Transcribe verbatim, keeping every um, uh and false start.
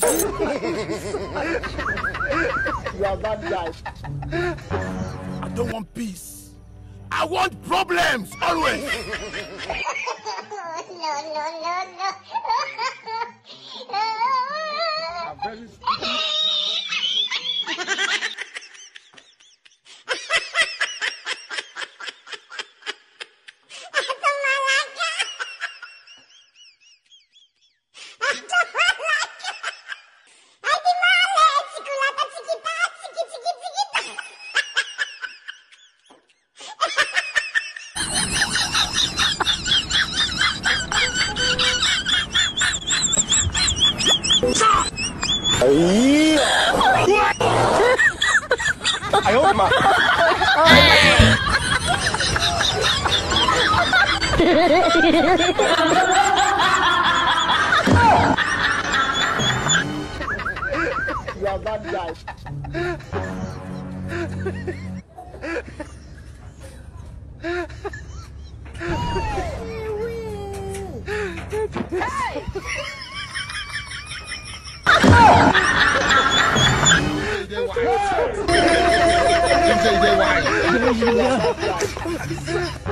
You are bad guy. I don't want peace. I want problems always. No, no, no, no. I'm very I hope my. You are bad guy. Hey!